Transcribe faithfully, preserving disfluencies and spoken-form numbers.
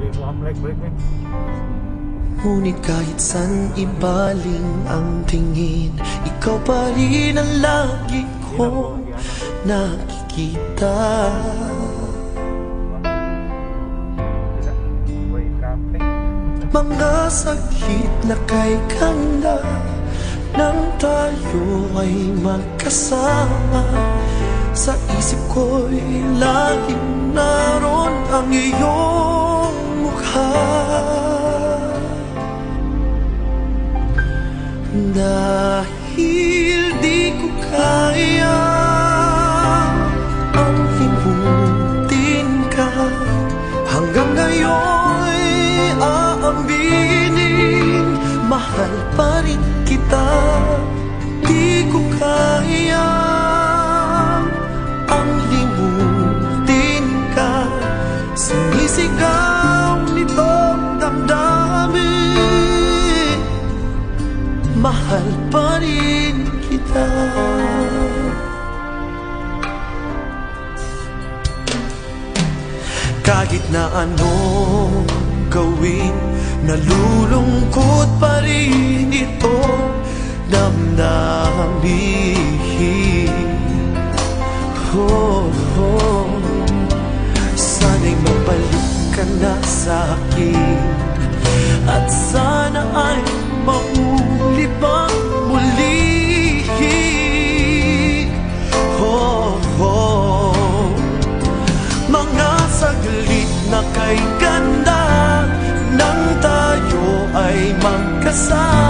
Ngunit kahit san ibaling ang tingin, ikaw pa rin ang lagi kong nakikita. Mga sakit na kay ganda nang tayo ay magkasama. Sa isip ko'y laging naroon ang iyong mukha. Dahil di ko kaya ang limutin ka, hanggang ngayon'y aaminin, mahal pa rin kita. Di ko kaya ang limutin ka, sinisigaw nitong damdamin, mahal pa rin kita. Kahit na anong gawin, nalulungkot pa rin itong damdamin. Oh, oh. Sana'y mabalik ka na sa akin, at sana ay mauli pang muli. Oh, oh. Mga saglit na kay ganda nang tayo ay magkasama.